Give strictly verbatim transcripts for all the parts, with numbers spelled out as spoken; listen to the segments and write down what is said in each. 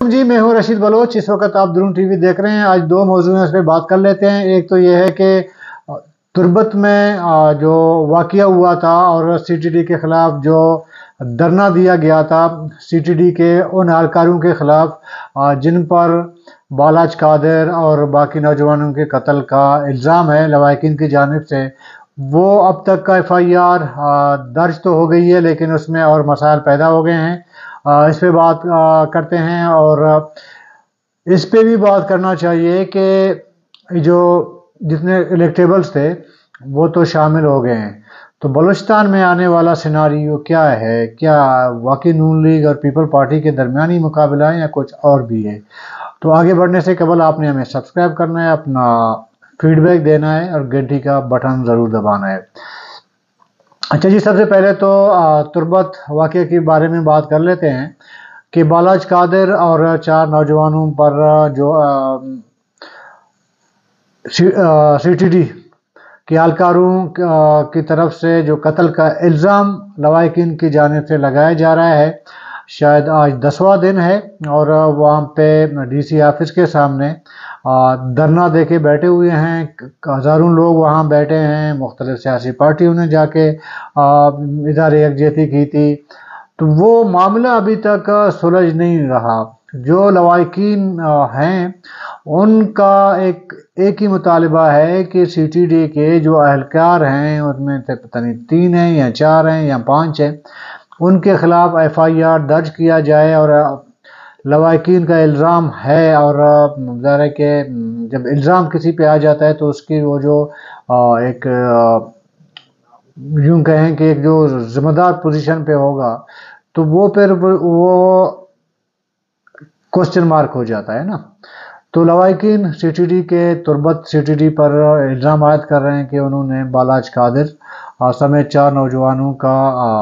जी मैं हूं रशीद बलोच। इस वक्त आप द्रुम टीवी देख रहे हैं। आज दो मौजूद हैं, इस पर बात कर लेते हैं। एक तो ये है कि तुर्बत में जो वाकया हुआ था और सीटीडी के खिलाफ जो धरना दिया गया था, सीटीडी के उन एहलकारों के खिलाफ जिन पर बालाज कादिर और बाकी नौजवानों के कत्ल का इल्ज़ाम है लवाहिकीन की जानिब से, वो अब तक का एफ आई आर दर्ज तो हो गई है, लेकिन उसमें और मसाइल पैदा हो गए हैं। इस पे बात करते हैं और इस पे भी बात करना चाहिए कि जो जितने इलेक्टेबल्स थे वो तो शामिल हो गए हैं। तो बलूचिस्तान में आने वाला सिनारियो क्या है? क्या वाकई नून लीग और पीपल पार्टी के दरमियानी मुकाबला है या कुछ और भी है? तो आगे बढ़ने से कबल आपने हमें सब्सक्राइब करना है, अपना फीडबैक देना है और घंटी का बटन ज़रूर दबाना है। अच्छा जी, सबसे पहले तो तुर्बत वाक़े के बारे में बात कर लेते हैं कि बालाज कादिर और चार नौजवानों पर जो सीटीडी के एहलकारों की तरफ से जो कत्ल का इल्ज़ाम लवाहिकीन की जानिब से लगाया जा रहा है, शायद आज दसवां दिन है और वहाँ पे डीसी ऑफिस के सामने धरना दे के बैठे हुए हैं। हज़ारों लोग वहाँ बैठे हैं। मुख्तलिफ सियासी पार्टियों ने जाके इज़हार यकजहती की थी। तो वो मामला अभी तक सुलझ नहीं रहा। जो लवाहिकीन हैं उनका एक एक ही मुतालिबा है कि सीटीडी के जो एहलकार हैं, उनमें से पता नहीं तीन हैं या चार हैं या पाँच हैं, उनके खिलाफ एफ आई आर दर्ज किया जाए। और लवाहिकीन का इल्ज़ाम है और ज़ाहिर है कि जब इल्ज़ाम किसी पे आ जाता है तो उसकी वो जो एक यूँ कहें कि एक जो ज़िम्मेदार पोजीशन पे होगा तो वो फिर वो क्वेश्चन मार्क हो जाता है ना। तो लवाहिकीन सीटीडी के तुर्बत सीटीडी पर इल्ज़ाम आयद कर रहे हैं कि उन्होंने बालाज कादिर समेत चार नौजवानों का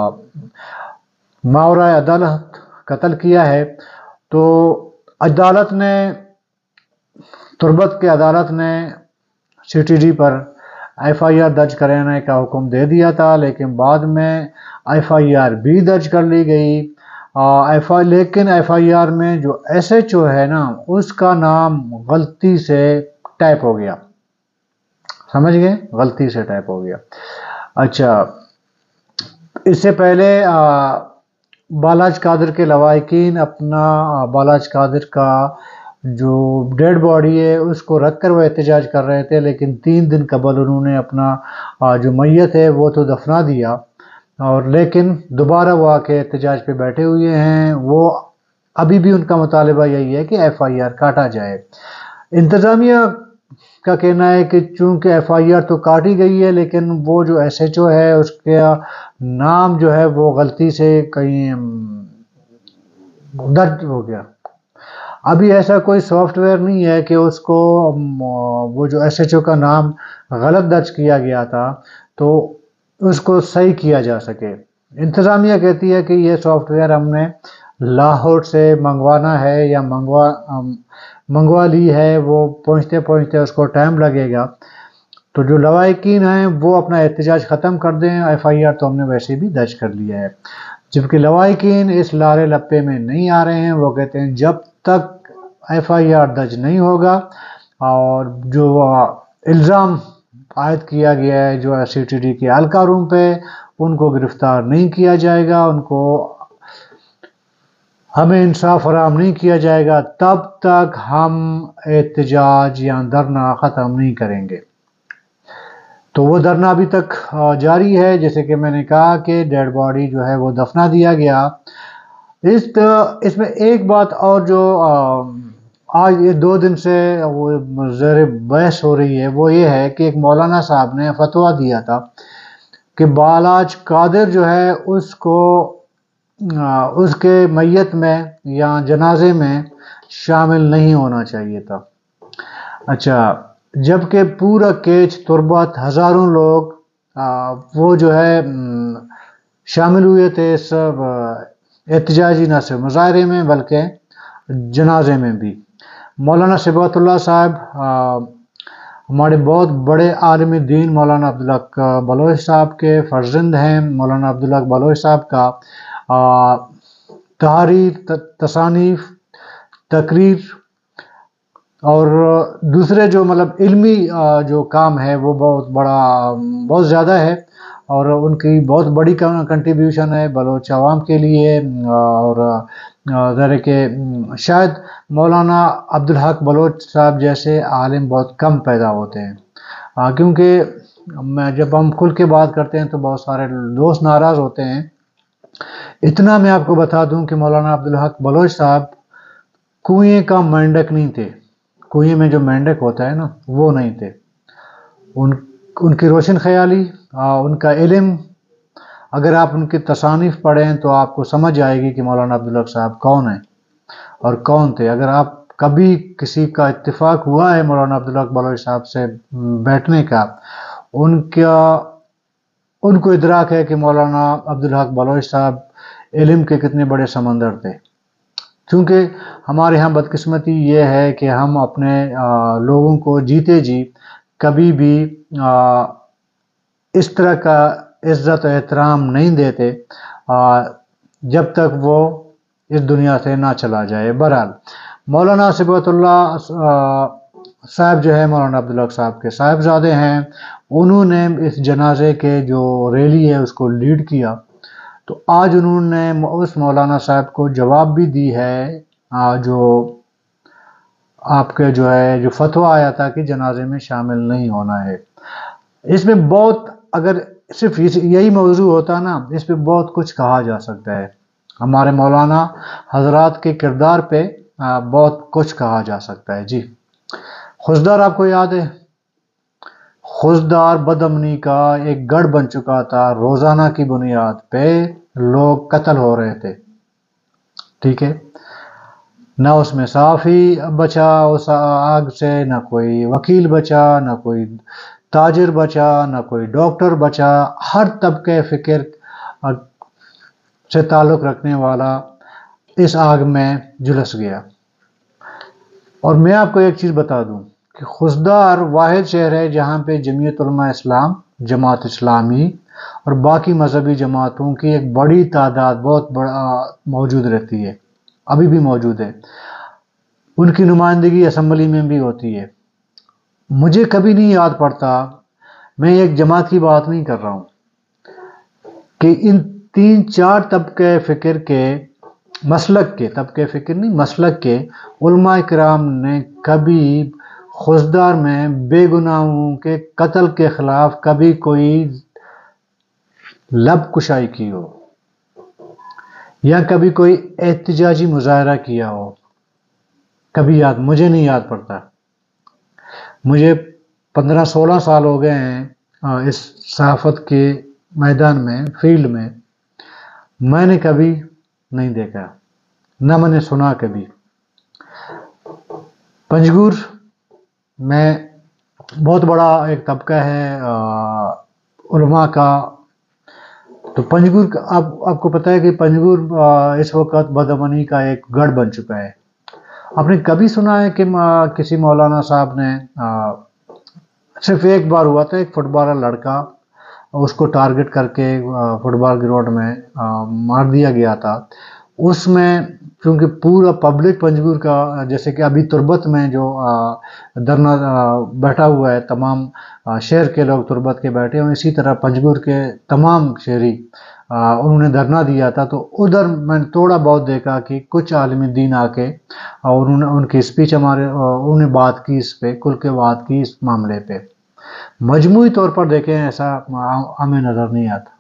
मावरा अदालत कत्ल किया है। तो अदालत ने तुर्बत की अदालत ने सीटीडी पर एफ आई आर दर्ज कराने का हुक्म दे दिया था, लेकिन बाद में एफ आई आर भी दर्ज कर ली गई। एफ आई लेकिन एफ आई आर में जो एस एच ओ है ना, उसका नाम गलती से टाइप हो गया। समझ गए? गलती से टाइप हो गया। अच्छा, इससे पहले आ, बालाज कादिर के लवाहिकीन अपना बालाज कादिर का जो डेड बॉडी है उसको रख कर वो एहतजाज कर रहे थे, लेकिन तीन दिन कबल उन्होंने अपना जो मैयत है वो तो दफना दिया, और लेकिन दोबारा वो आके एहतजाज पे बैठे हुए हैं। वो अभी भी उनका मुतालिबा यही है कि एफ आई आर काटा जाए। इंतज़ामिया का कहना है कि चूंकि एफ आई आर तो काटी गई है, लेकिन वो जो एस एच ओ है उसका नाम जो है वो गलती से कहीं दर्ज हो गया। अभी ऐसा कोई सॉफ्टवेयर नहीं है कि उसको वो जो एस एच ओ का नाम गलत दर्ज किया गया था तो उसको सही किया जा सके। इंतज़ामिया कहती है कि ये सॉफ्टवेयर हमने लाहौर से मंगवाना है या मंगवा मंगवा ली है, वो पहुंचते पहुंचते उसको टाइम लगेगा। तो जो लवाहिकीन हैं वो अपना एहतजाज ख़त्म कर दें, एफ आई आर तो हमने वैसे भी दर्ज कर लिया है। जबकि लवाहिकीन इस लारे लप्पे में नहीं आ रहे हैं। वो कहते हैं जब तक एफ आई आर दर्ज नहीं होगा और जो इल्ज़ाम आयद किया गया है जो सी टी डी के एहलकारों पे, उनको गिरफ्तार नहीं किया जाएगा, उनको हमें इंसाफ फराहम नहीं किया जाएगा, तब तक हम एहतजाज या धरना ख़त्म नहीं करेंगे। तो वो धरना अभी तक जारी है। जैसे कि मैंने कहा कि डेड बॉडी जो है वो दफना दिया गया। इस इसमें एक बात और जो आज ये दो दिन से वो ज़ेर बहस हो रही है वो ये है कि एक मौलाना साहब ने फतवा दिया था कि बालाज कादिर जो है उसको उसके मैयत में या जनाजे में शामिल नहीं होना चाहिए था। अच्छा, जबकि पूरा केच तुर्बत हज़ारों लोग आ, वो जो है शामिल हुए थे इस एहतजाजी न सिर्फ मुजाहरे में बल्कि जनाजे में भी। मौलाना सिबगतुल्लाह साहब हमारे बहुत बड़े आलिम दीन मौलाना अब्दुल हक बलोच साहब के फर्जंद हैं। मौलाना अब्दुल हक बलोच साहब का तहरीर तसानीफ تقریر اور دوسرے جو مطلب علمی جو کام ہے وہ بہت بڑا بہت زیادہ ہے، اور ان کی بہت بڑی کنٹریبیوشن ہے بلوچ عوام کے لیے۔ اور ذرا کہ شاید مولانا عبدالحق بلوچ صاحب جیسے عالم بہت کم پیدا ہوتے ہیں، کیونکہ میں جب ہم کھل کے بات کرتے ہیں تو بہت سارے دوست ناراض ہوتے ہیں۔ اتنا میں آپ کو بتا دوں کہ مولانا عبدالحق بلوچ صاحب کنویں کا مینڈک نہیں تھے، کنویں میں جو مینڈک ہوتا ہے نا وہ نہیں تھے۔ ان ان کی روشن خیالی، ان کا علم، اگر آپ ان کی تصانیف پڑھیں تو آپ کو سمجھ آئے گی کہ مولانا عبدالحق صاحب کون ہیں اور کون تھے۔ اگر آپ کبھی کسی کا اتفاق ہوا ہے مولانا عبدالحق بلوچ صاحب سے بیٹھنے کا، ان کا ان کو ادراک ہے کہ مولانا عبدالحق بلوچ صاحب علم کے کتنے بڑے سمندر تھے۔ چونکہ ہمارے ہاں بدقسمتی یہ ہے کہ ہم اپنے لوگوں کو جیتے جی کبھی بھی اس طرح کا عزت و احترام نہیں دیتے جب تک وہ اس دنیا سے نہ چلا جائے۔ بہرحال مولانا صبغت اللہ صاحب جو ہے مولانا عبدالحق صاحب کے صاحبزادے ہیں، انہوں نے اس جنازے کے جو ریلی ہے اس کو لیڈ کیا، تو آج انہوں نے اس مولانا صاحب کو جواب بھی دی ہے جو آپ کے جو ہے جو فتویٰ آیا تھا کہ جنازے میں شامل نہیں ہونا ہے۔ اس میں بہت، اگر صرف یہی موضوع ہوتا نا، اس پہ بہت کچھ کہا جا سکتا ہے۔ ہمارے مولانا حضرات کے کردار پہ بہت کچھ کہا جا سکتا ہے۔ جی، خوزدار آپ کو یاد ہے؟ خوزدار بدامنی کا ایک گڑھ بن چکا تھا، روزانہ کی بنیاد پہ لوگ قتل ہو رہے تھے، ٹھیک ہے؟ نہ اس میں صحافی بچا اس آگ سے، نہ کوئی وکیل بچا، نہ کوئی تاجر بچا، نہ کوئی ڈاکٹر بچا، ہر طبقے فکر سے تعلق رکھنے والا اس آگ میں جھلس گیا۔ اور میں آپ کو ایک چیز بتا دوں کہ خوزدار واحد شہر ہے جہاں پہ جمعیت علماء اسلام، جماعت اسلامی اور باقی مذہبی جماعتوں کی ایک بڑی تعداد بہت بڑا موجود رہتی ہے، ابھی بھی موجود ہے۔ ان کی نمائندگی اسمبلی میں بھی ہوتی ہے۔ مجھے کبھی نہیں یاد پڑتا، میں ایک جماعت کی بات نہیں کر رہا ہوں، کہ ان تین چار طبقے فکر کے مسلک کے طبقے فکر نہیں مسلک کے علماء کرام نے کبھی خوزدار میں بے گناہوں کے قتل کے خلاف کبھی کوئی لب کشائی کی ہو یا کبھی کوئی احتجاجی مظاہرہ کیا ہو، کبھی یاد مجھے نہیں یاد پڑتا۔ مجھے پندرہ سولہ سال ہو گئے ہیں اس صحافت کے میدان میں، فیلڈ میں، میں نے کبھی نہیں دیکھا، نہ میں نے سنا کبھی۔ پنجگور میں بہت بڑا ایک طبقہ ہے علماء کا، تو پنجگور کا آپ آپ کو پتہ ہے کہ پنجگور اس وقت بدامنی کا ایک گڑھ بن چکا ہے۔ آپ نے کبھی سنا ہے کہ کسی مولانا صاحب نے، صرف ایک بار ہوا تھا، ایک فٹ بالر لڑکا اس کو ٹارگٹ کر کے فٹ بال گراؤنڈ میں مار دیا گیا تھا۔ اس میں چونکہ پورا پبلک پنجگور کا، جیسے کہ ابھی تربت میں جو دھرنا بیٹھا ہوا ہے، تمام شہر کے لوگ تربت کے بیٹھے ہیں، اسی طرح پنجگور کے تمام شہری انہوں نے دھرنا دیا تھا۔ تو ادھر میں نے تھوڑا بہت دیکھا کہ کچھ عالم دین آ کے اور انہوں نے ان کی اسپیچ ہمارے انہوں نے بات کی، اس پہ کھل کے بات کی اس معاملے پہ۔ مجموعی طور پر دیکھیں ایسا ہمیں نظر نہیں آتا۔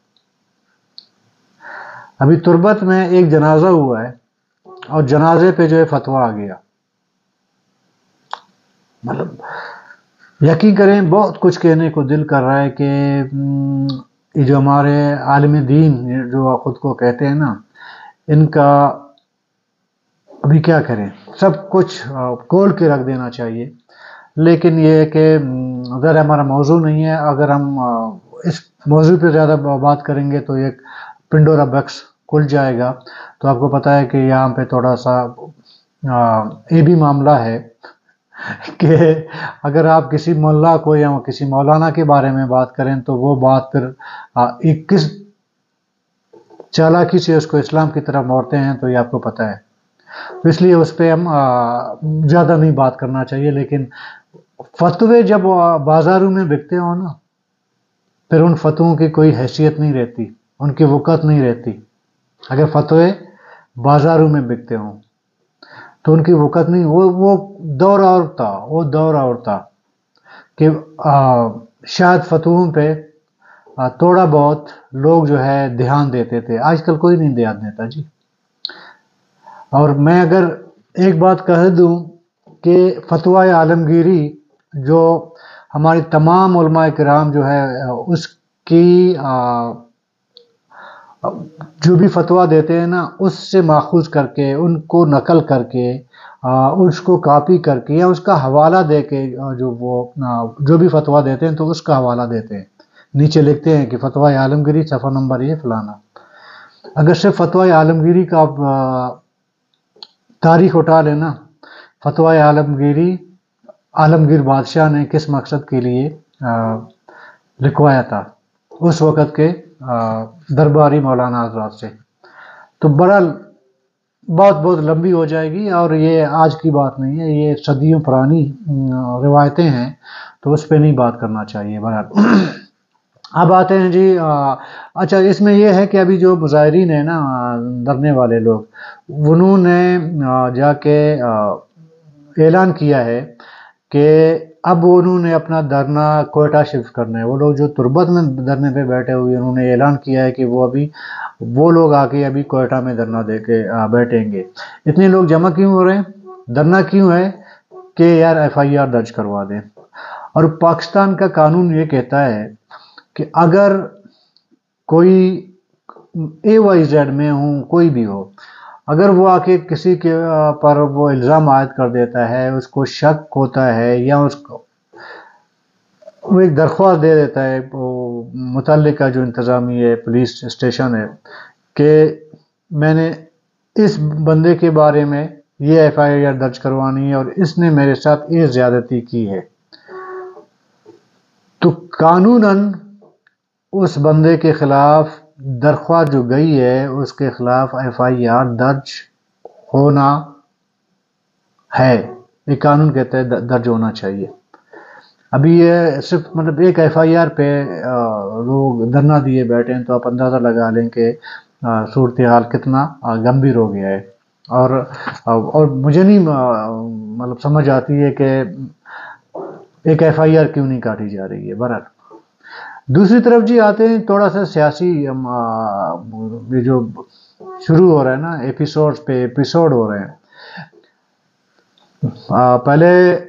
ابھی تربت میں ایک جنازہ ہوا ہے اور جنازے پہ جو ہے فتویٰ آ گیا، مطلب یقین کریں بہت کچھ کہنے کو دل کر رہا ہے کہ یہ جو ہمارے عالم دین جو خود کو کہتے ہیں نا، ان کا ابھی کیا کریں، سب کچھ کھول کے رکھ دینا چاہیے۔ لیکن یہ ہے کہ اگر ہمارا موضوع نہیں ہے، اگر ہم اس موضوع پہ زیادہ بات کریں گے تو ایک پنڈورا باکس کھل جائے گا۔ تو آپ کو پتہ ہے کہ یہاں پہ تھوڑا سا یہ بھی معاملہ ہے کہ اگر آپ کسی مولا کو یا کسی مولانا کے بارے میں بات کریں تو وہ بات پھر کس چالاکی سے اس کو اسلام کی طرف موڑتے ہیں، تو یہ آپ کو پتہ ہے۔ تو اس لیے اس پہ ہم زیادہ نہیں بات کرنا چاہیے. لیکن فتوے جب بازاروں میں بکتے ہوں نا، پھر ان فتووں کی کوئی حیثیت نہیں رہتی، ان کی وقت نہیں رہتی. اگر فتوے بازاروں میں بکتے ہوں تو ان کی وقت نہیں. وہ وہ دور اور تھا وہ دور اور تھا کہ شاید فتووں پہ تھوڑا بہت لوگ جو ہے دھیان دیتے تھے. آج کل کوئی نہیں دھیان دیتا جی. اور میں اگر ایک بات کہہ دوں کہ فتویٰ عالمگیری جو ہماری تمام علماء کرام جو ہے اس کی جو بھی فتویٰ دیتے ہیں نا، اس سے ماخوذ کر کے، ان کو نقل کر کے، اس کو کاپی کر کے یا اس کا حوالہ دے کے جو وہ جو بھی فتویٰ دیتے ہیں تو اس کا حوالہ دیتے ہیں. نیچے لکھتے ہیں کہ فتویٰ عالمگیری صفحہ نمبر یہ فلانا. اگر صرف فتویٰ عالمگیری کا تاریخ اٹھا لینا، فتویٰ عالمگیری عالمگیر بادشاہ نے کس مقصد کے لیے لکھوایا تھا اس وقت کے درباری مولانا حضرات سے، تو بڑا بہت بہت لمبی ہو جائے گی. اور یہ آج کی بات نہیں ہے، یہ صدیوں پرانی روایتیں ہیں، تو اس پہ نہیں بات کرنا چاہیے. بہرحال اب آتے ہیں جی. اچھا، اس میں یہ ہے کہ ابھی جو مظاہرین ہیں نا، دھرنے والے لوگ، انہوں نے جا کے اعلان کیا ہے کہ اب انہوں نے اپنا دھرنا کوئٹہ شفٹ کرنا ہے. وہ لوگ جو تربت میں دھرنے پہ بیٹھے ہوئے، انہوں نے اعلان کیا ہے کہ وہ ابھی وہ لوگ آ کے ابھی کوئٹہ میں دھرنا دے کے بیٹھیں گے. اتنے لوگ جمع کیوں ہو رہے ہیں؟ دھرنا کیوں ہے کہ یار ایف آئی آر درج کروا دیں. اور پاکستان کا قانون یہ کہتا ہے کہ اگر کوئی اے وائی زیڈ میں ہوں، کوئی بھی ہو، اگر وہ آ کے کسی کے پر وہ الزام عائد کر دیتا ہے، اس کو شک ہوتا ہے یا اس کو وہ ایک درخواست دے دیتا ہے متعلقہ جو انتظامی ہے، پولیس اسٹیشن ہے، کہ میں نے اس بندے کے بارے میں یہ ایف آئی آر درج کروانی ہے اور اس نے میرے ساتھ یہ زیادتی کی ہے، تو قانوناً اس بندے کے خلاف درخواست جو گئی ہے اس کے خلاف ایف آئی آر درج ہونا ہے. یہ قانون کہتا ہے درج ہونا چاہیے. ابھی یہ صرف مطلب ایک ایف آئی آر پہ لوگ دھرنا دیے بیٹھے ہیں، تو آپ اندازہ لگا لیں کہ صورتحال کتنا گمبھیر ہو گیا ہے. اور اور مجھے نہیں مطلب سمجھ آتی ہے کہ ایک ایف آئی آر کیوں نہیں کاٹی جا رہی ہے. بہرحال دوسری طرف جی آتے ہیں تھوڑا سا سیاسی، یہ جو شروع ہو رہا ہے نا، ایپیسوڈ پہ ایپیسوڈ ہو رہے ہیں. پہلے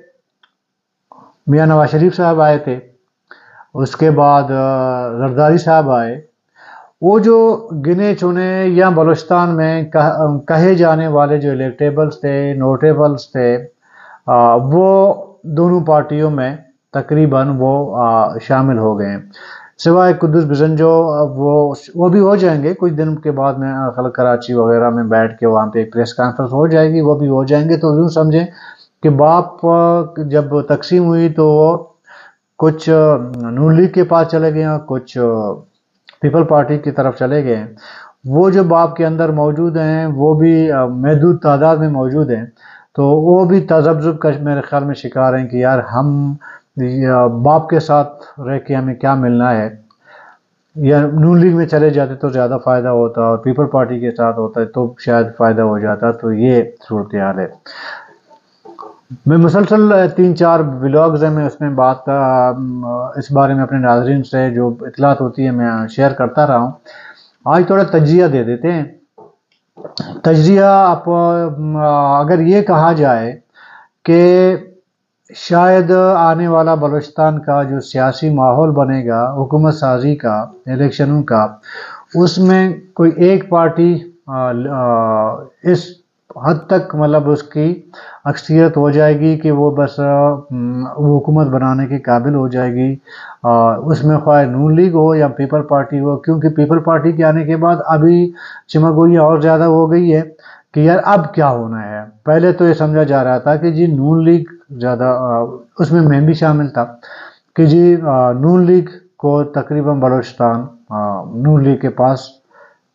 میاں نواز شریف صاحب آئے تھے، اس کے بعد زرداری صاحب آئے. وہ جو گنے چنے یا بلوچستان میں کہے جانے والے جو الیکٹیبلز تھے، نوٹیبلز تھے، وہ دونوں پارٹیوں میں تقریباً وہ شامل ہو گئے ہیں، سوائے قدس بزنجو. وہ وہ بھی ہو جائیں گے کچھ دن کے بعد میں، خلق کراچی وغیرہ میں بیٹھ کے وہاں پہ ایک پریس کانفرنس ہو جائے گی، وہ بھی ہو جائیں گے. تو یوں سمجھیں کہ باپ جب تقسیم ہوئی تو وہ کچھ نون لیگ کے پاس چلے گئے ہیں، کچھ پیپل پارٹی کی طرف چلے گئے ہیں. وہ جو باپ کے اندر موجود ہیں وہ بھی محدود تعداد میں موجود ہیں، تو وہ بھی تذبذب کا میرے خیال میں شکار ہیں کہ یار ہم باپ کے ساتھ رہ کے ہمیں کیا ملنا ہے، یا نون لیگ میں چلے جاتے تو زیادہ فائدہ ہوتا، اور پیپل پارٹی کے ساتھ ہوتا ہے تو شاید فائدہ ہو جاتا. تو یہ صورتحال ہے. میں مسلسل تین چار ولاگز ہیں، میں اس میں بات اس بارے میں اپنے ناظرین سے جو اطلاعات ہوتی ہے میں شیئر کرتا رہا ہوں. آج تھوڑا تجزیہ دے دیتے ہیں. تجزیہ آپ اگر یہ کہا جائے کہ شاید آنے والا بلوچستان کا جو سیاسی ماحول بنے گا حکومت سازی کا، الیکشنوں کا، اس میں کوئی ایک پارٹی اس حد تک مطلب اس کی اکثریت ہو جائے گی کہ وہ بس وہ حکومت بنانے کے قابل ہو جائے گی، اس میں خواہ نون لیگ ہو یا پیپل پارٹی ہو. کیونکہ پیپل پارٹی کے آنے کے بعد ابھی چمگوئی اور زیادہ ہو گئی ہے کہ یار اب کیا ہونا ہے. پہلے تو یہ سمجھا جا رہا تھا کہ جی نون لیگ زیادہ، اس میں میں بھی شامل تھا، کہ جی نون لیگ کو تقریباً بلوچستان نون لیگ کے پاس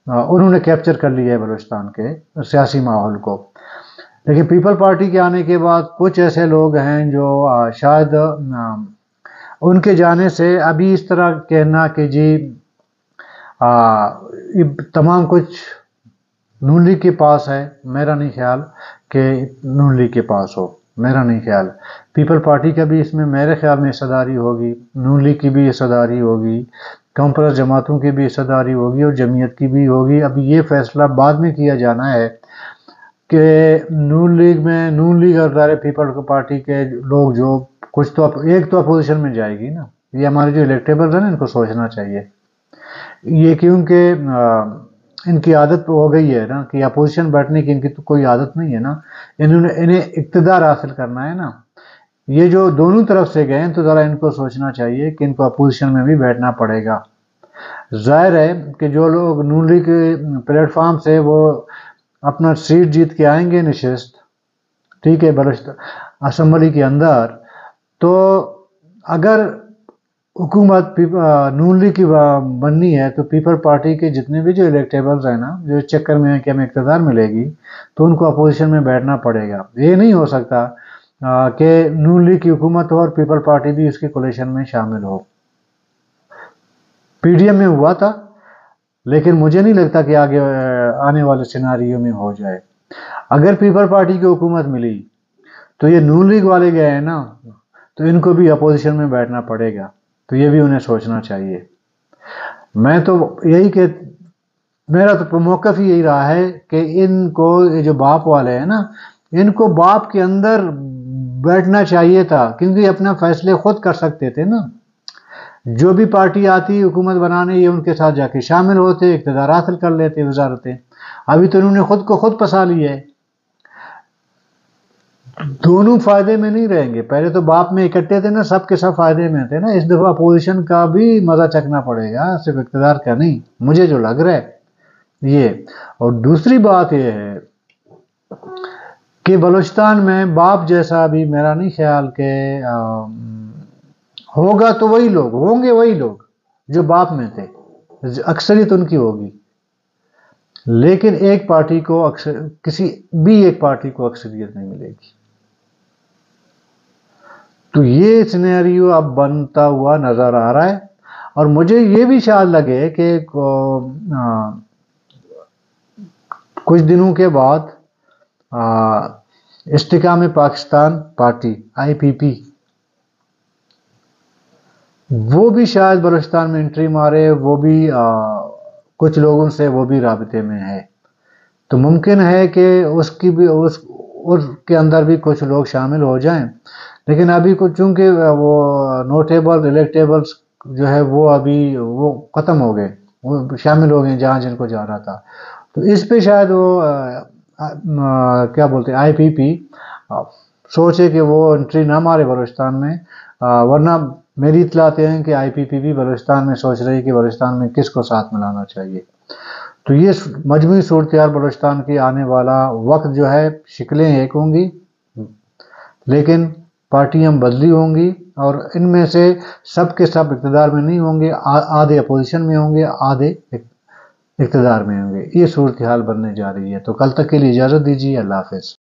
انہوں نے کیپچر کر لیا ہے بلوچستان کے سیاسی ماحول کو۔ لیکن پیپل پارٹی کے آنے کے بعد کچھ ایسے لوگ ہیں جو شاید ان کے جانے سے ابھی اس طرح کہنا کہ جی تمام کچھ نون لیگ کے پاس ہے، میرا نہیں خیال کہ نون لیگ کے پاس ہو، میرا نہیں خیال۔ پیپل پارٹی کا بھی اس میں میرے خیال میں حصہ داری ہوگی، نون لیگ کی بھی حصہ داری ہوگی، کم پرست جماعتوں کی بھی حصہ داری ہوگی اور جمعیت کی بھی ہوگی۔ اب یہ فیصلہ بعد میں کیا جانا ہے کہ نون لیگ میں نون لیگ اور دائرے پیپل پارٹی کے لوگ جو کچھ تو ایک تو اپوزیشن میں جائے گی نا، یہ ہمارے جو الیکٹیبلز ہیں نا ان کو سوچنا چاہیے۔ یہ کیونکہ ان کی عادت ہو گئی ہے نا کہ اپوزیشن بیٹھنے کی ان کی تو کوئی عادت نہیں ہے نا، انہوں نے انہیں اقتدار حاصل کرنا ہے نا۔ یہ جو دونوں طرف سے گئے ہیں تو ذرا ان کو سوچنا چاہیے کہ ان کو اپوزیشن میں بھی بیٹھنا پڑے گا۔ ظاہر ہے کہ جو لوگ نون لیگ کے پلیٹ فارم سے وہ اپنا سیٹ جیت کے آئیں گے نشست، ٹھیک ہے، بلوچستان اسمبلی کے اندر، تو اگر حکومت نون لیگ کی بننی ہے تو پیپل پارٹی کے جتنے بھی جو الیکٹیبلز ہیں نا، جو اس چکر میں ہیں کہ ہمیں اقتدار ملے گی تو ان کو اپوزیشن میں بیٹھنا پڑے گا۔ یہ نہیں ہو سکتا کہ نون لیگ کی حکومت ہو اور پیپل پارٹی بھی اس کی کولیشن میں شامل ہو۔ پی ڈی ایم میں ہوا تھا لیکن مجھے نہیں لگتا کہ آگے آنے والے سیناریو میں ہو جائے۔ اگر پیپل پارٹی کی حکومت ملی تو یہ نون لیگ والے گئے ہیں نا، تو ان کو بھی اپوزیشن میں بیٹھنا پڑے گا، تو یہ بھی انہیں سوچنا چاہیے۔ میں تو یہی کہ میرا تو موقف ہی یہی رہا ہے کہ ان کو یہ جو باپ والے ہیں نا، ان کو باپ کے اندر بیٹھنا چاہیے تھا، کیونکہ اپنا فیصلے خود کر سکتے تھے نا۔ جو بھی پارٹی آتی حکومت بنانے، یہ ان کے ساتھ جا کے شامل ہوتے، اقتدار حاصل کر لیتے، وزارتیں۔ ابھی تو انہوں نے خود کو خود پسا لیا ہے۔ دونوں فائدے میں نہیں رہیں گے۔ پہلے تو باپ میں اکٹھے تھے نا، سب کے سب فائدے میں تھے نا، اس دفعہ اپوزیشن کا بھی مزہ چکھنا پڑے گا، صرف اقتدار کا نہیں، مجھے جو لگ رہا ہے یہ۔ اور دوسری بات یہ ہے کہ بلوچستان میں باپ جیسا بھی میرا نہیں خیال کہ ہوگا، تو وہی لوگ ہوں گے، وہی لوگ جو باپ میں تھے، اکثریت ان کی ہوگی، لیکن ایک پارٹی کو اکثر کسی بھی ایک پارٹی کو اکثریت نہیں ملے گی۔ تو یہ سینیریو اب بنتا ہوا نظر آ رہا ہے، اور مجھے یہ بھی شاید لگے کہ کچھ دنوں کے بعد استحکام پاکستان پارٹی آئی پی پی وہ بھی شاید بلوچستان میں انٹری مارے، وہ بھی کچھ لوگوں سے وہ بھی رابطے میں ہے، تو ممکن ہے کہ اس کی بھی اس اس کے اندر بھی کچھ لوگ شامل ہو جائیں۔ لیکن ابھی کچھ چونکہ وہ نوٹیبل الیکٹیبلز جو ہے وہ ابھی وہ ختم ہو گئے، وہ شامل ہو گئے جہاں جن کو جا رہا تھا، تو اس پہ شاید وہ کیا بولتے ہیں آئی پی پی سوچے کہ وہ انٹری نہ مارے بلوچستان میں، ورنہ میری اطلاعات ہیں کہ آئی پی پی بھی بلوچستان میں سوچ رہی ہے کہ بلوچستان میں کس کو ساتھ ملانا چاہیے۔ تو یہ مجموعی صورتحال بلوچستان کی آنے والا وقت جو ہے شکلیں ایک ہوں گی، لیکن پارٹیاں بدلی ہوں گی، اور ان میں سے سب کے سب اقتدار میں نہیں ہوں گے، آدھے اپوزیشن میں ہوں گے، آدھے اقتدار میں ہوں گے۔ یہ صورتحال بننے جا رہی ہے۔ تو کل تک کے لیے اجازت دیجیے، اللہ حافظ۔